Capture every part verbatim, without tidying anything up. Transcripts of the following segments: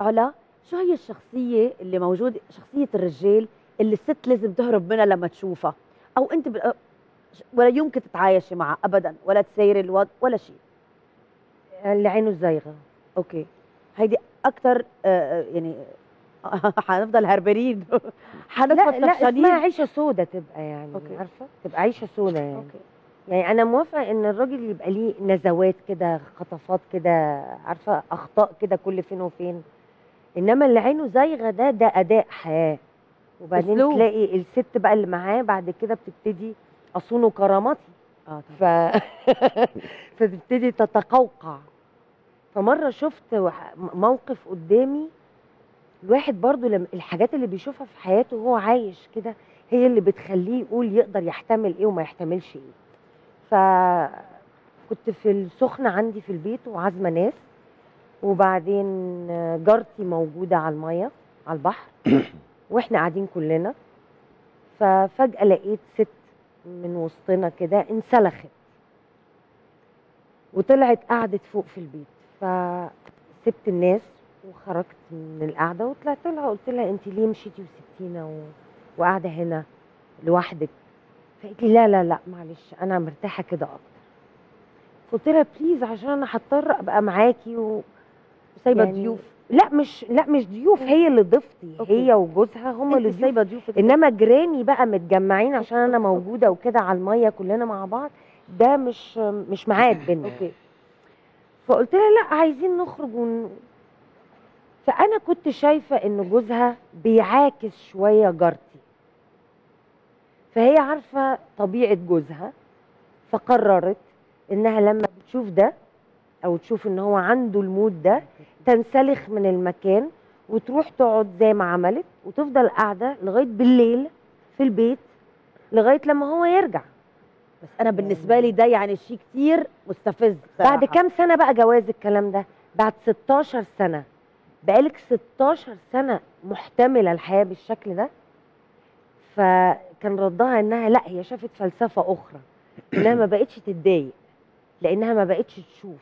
علا، شو هي الشخصيه اللي موجوده، شخصيه الرجال اللي الست لازم تهرب منها لما تشوفها، او انت ب... ولا يمكن تتعايشي معها ابدا ولا تسيري الوضع ولا شيء؟ اللي عينه زايغه. اوكي، هيدي اكثر يعني حنفضل هربانين حنفضل لا لا طفشانين. اسمها عيشه سودة تبقى يعني. أوكي. عارفه تبقى عيشه سودة يعني. اوكي. يعني انا موافقه ان الراجل يبقى ليه نزوات كده، خطفات كده، عارفه اخطاء كده كل فين وفين، انما اللي عينه زايغه ده ده اداء حياه. وبعدين أسلوب. تلاقي الست بقى اللي معاه بعد كده بتبتدي اصون كرامتي. اه ف... فتبتدي تتقوقع. فمره شفت وح- موقف قدامي، الواحد برضو لما الحاجات اللي بيشوفها في حياته وهو عايش كده هي اللي بتخليه يقول يقدر يحتمل ايه وما يحتملش ايه. فكنت في السخنة عندي في البيت وعازمة ناس، وبعدين جارتي موجودة على المية على البحر واحنا قاعدين كلنا، ففجأة لقيت ست من وسطنا كده انسلخت وطلعت قعدت فوق في البيت. فسبت الناس وخرجت من القعده وطلعت لها قلت لها انت ليه مشيتي وسبتينا و... وقاعده هنا لوحدك؟ فقالت لي لا لا لا معلش انا مرتاحه كده اكتر. قلت لها بليز عشان انا هضطر ابقى معاكي و... سايبه يعني ضيوف. لا مش لا مش ضيوف، هي اللي ضيفتي، أوكي. هي وجوزها هم اللي انت ضيوف. سايبه ضيوفك. انما جيراني بقى متجمعين عشان انا موجوده وكده على الميه كلنا مع بعض، ده مش مش ميعاد بينا. اوكي. فقلت لها لا عايزين نخرج ون... فانا كنت شايفه ان جوزها بيعاكس شويه جارتي، فهي عارفه طبيعه جوزها، فقررت انها لما بتشوف ده او تشوف ان هو عنده المود ده تنسلخ من المكان وتروح تقعد زي ما عملت وتفضل قاعده لغايه بالليل في البيت لغايه لما هو يرجع. بس انا بالنسبه لي ده يعني شيء كتير مستفز بصراحة. بعد كام سنه بقى جواز الكلام ده؟ بعد ستاشر سنه. بقالك ستاشر سنه محتمله الحياه بالشكل ده. فكان ردها انها لا هي شافت فلسفه اخرى، انها ما بقتش تتضايق لانها ما بقتش تشوف.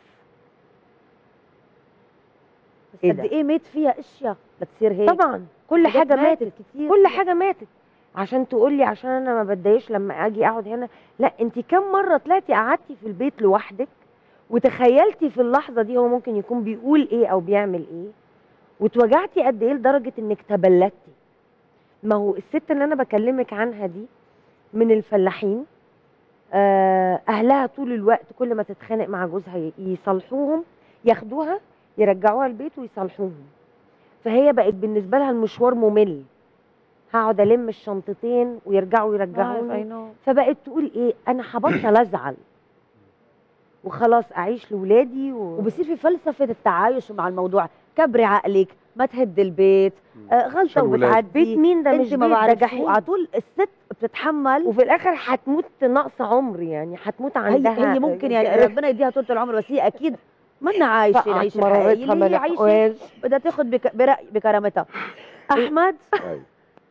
بس إيه قد ده؟ ايه مات فيها اشياء بتصير هيك. طبعا كل حاجات حاجه ماتت ماتت كتير كل فيها. حاجه ماتت. عشان تقول لي عشان انا ما بتضايقش لما اجي اقعد هنا، لا انت كم مره طلعتي قعدتي في البيت لوحدك وتخيلتي في اللحظه دي هو ممكن يكون بيقول ايه او بيعمل ايه، واتوجعتي قد ايه لدرجه انك تبلدتي. ما هو الست اللي انا بكلمك عنها دي من الفلاحين، آه، اهلها طول الوقت كل ما تتخانق مع جوزها يصالحوهم، ياخدوها يرجعوها البيت ويصالحوهم. فهي بقت بالنسبه لها المشوار ممل، هقعد الم الشنطتين ويرجعوا يرجعوني. فبقت تقول ايه انا هبطل ازعل وخلاص اعيش لاولادي و... وبصير في فلسفه التعايش مع الموضوع. كبري عقلك، ما تهد البيت، آه غلطه وبتعدي. بيت مين ده؟ مش انت ما بيت، ده بعرف شو، جحيم. على طول الست بتتحمل وفي الاخر هتموت نقص عمر، يعني هتموت عندها. هي, هي ممكن يعني ربنا يديها طول العمر، بس هي اكيد منا عايشه فقعت العيشه الحقيقيه مرارتها اللي ما هي عايشه، لحقوهاش. بدها تاخذ بك برأي بكرامتها. احمد أيوة.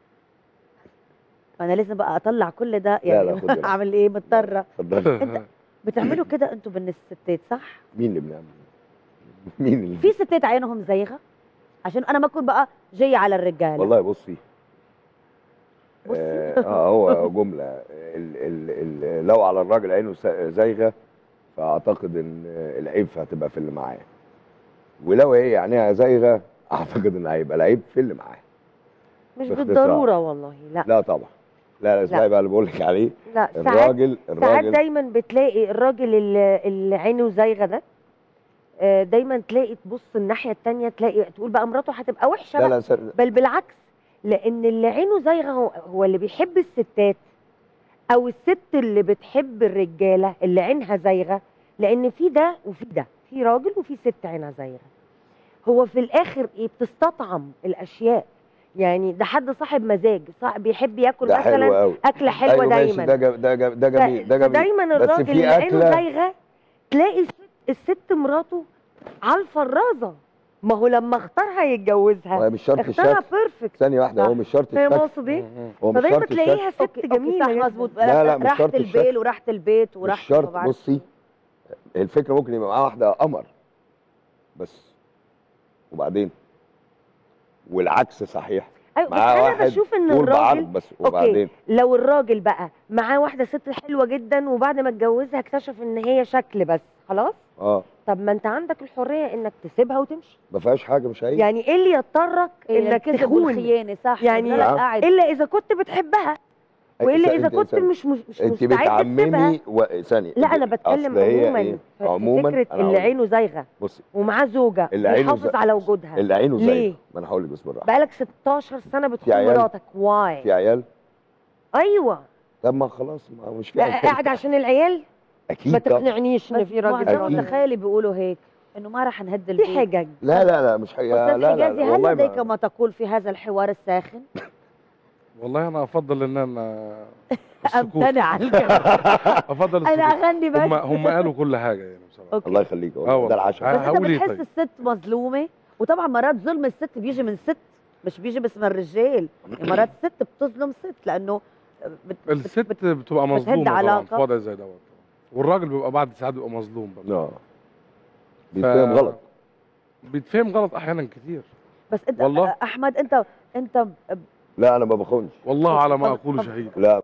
انا لازم بقى اطلع كل ده لا يعني. لا خد بالك. اعمل ايه مضطره. اتفضلي. انت بتعملوا كده انتوا بالستات صح؟ مين اللي بنعمل؟ مين اللي في ستات عينهم زيغه، عشان انا ما اكون بقى جايه على الرجاله. والله بصي بصي. اه آه، هو جمله ال ال ال لو على الراجل عينه سا- زايغه فاعتقد ان العيب هتبقى في اللي معاه، ولو هي عينيها زايغه اعتقد ان هيبقى العيب في اللي معاه. مش باختصار. بالضروره والله. لا لا طبعا، لا لا اسمعي بقى اللي بقول لك عليه. لا ساعات الراجل ساعات الراجل دايما بتلاقي الراجل اللي, اللي عينه زايغه ده، آه، دايما تلاقي تبص الناحيه التانية تلاقي تقول بقى مراته هتبقى وحشه لا بقى. لا سر... بل بالعكس، لان اللي عينه زايغه هو, هو اللي بيحب الستات، او الست اللي بتحب الرجاله اللي عينها زايغه، لان في ده وفي ده، في راجل وفي ست عينها زايغه. هو في الاخر ايه؟ بتستطعم الاشياء. يعني ده حد صاحب مزاج، صاحب بيحب ياكل ده حلو مثلا قوي. اكله حلوه أيوة ماشي، دايما. ده جم... ده جم... ده جميل ده جميل. فدايما بس الراجل في اللي عينه أكلة- زايغه تلاقي الست, الست مراته على الفرازه. ما هو لما اختارها يتجوزها هو مش شرط اختارها الشكل. بيرفكت. ثانيه واحده، هو مش شرط فاهم الشكل. اقصد ايه؟ هو مش فدايما شرط تلاقيها الشكل. ست جميله صح جدا. مظبوط. لا لا مش راحت شرط البال الشكل. وراحت البيت مش وراحت شرط. ما بعرف. بصي، الفكره ممكن يبقى معاه واحده قمر بس، وبعدين مش شرط الشكل. مش شرط. بصي، الفكره ممكن يبقى معاه واحده قمر بس، وبعدين مش شرط الشكل. الفكره ممكن يبقى معاه واحده قمر بس، وبعدين والعكس صحيح. ايوه بس معاه انا واحد بشوف ان طول بعرض الراجل بس، اوكي وبعدين لو الراجل بقى معاه واحده ست حلوه جدا وبعد ما اتجوزها اكتشف ان هي شكل بس خلاص، اه طب ما انت عندك الحريه انك تسيبها وتمشي. ما فيهاش حاجه، مش هي يعني ايه اللي يضطرك انك الكذب تخون؟ والخيانه صح، يعني بضلك نعم. قاعد. الا اذا كنت بتحبها، والا اذا كنت مش مش, مش انت مستعد تسيبها. بتعممي و... ثانيه. لا انا بتكلم أصل هي عموما إيه؟ في عموما فكره أنا اللي هقول لك. عينه زايغه بصي ومعاه زوجه اللي عينه بيحافظ زي- على وجودها. اللي عينه ليه؟ زي ما انا هقول لك بس بالراحه. بقالك ستاشر سنه بتخون عيال؟ مراتك، واي؟ في عيال؟ ايوه طب ما خلاص، ما مش في عيال. قاعد عشان العيال. اكيد ما طبعا. تقنعنيش ان بس في راجل معظم أكيد. التخيلي بيقولوا هيك انه ما راح نهد في البيت. حجج. لا لا لا مش حقيقة. استاذ لا لا, حجازي، لا هل والله لديك ما ما تقول في هذا الحوار الساخن؟ والله انا افضل ان انا السكوت. امتنع عن الكلام. افضل انا السكوت. اغني بس. هم هم قالوا كل حاجه يعني بصراحه. اوكي. الله يخليك آه والله والله. ده العشاء. آه. بس انت هقول إيه بتحس طيب؟ الست مظلومه، وطبعا مرات ظلم الست بيجي من ست، مش بيجي بس من الرجال. يعني مرات الست بتظلم ست لانه بت... الست بت... بتبقى بتهد مظلومه طبعا علاقة. في وضع زي دوت، والراجل بيبقى بعد ساعات بيبقى مظلوم برضه. اه بيتفهم غلط. بيتفهم غلط احيانا كتير. بس انت والله. احمد انت انت لا انا ما بخونش. والله على ما طب- اقول طب- شهيد. لا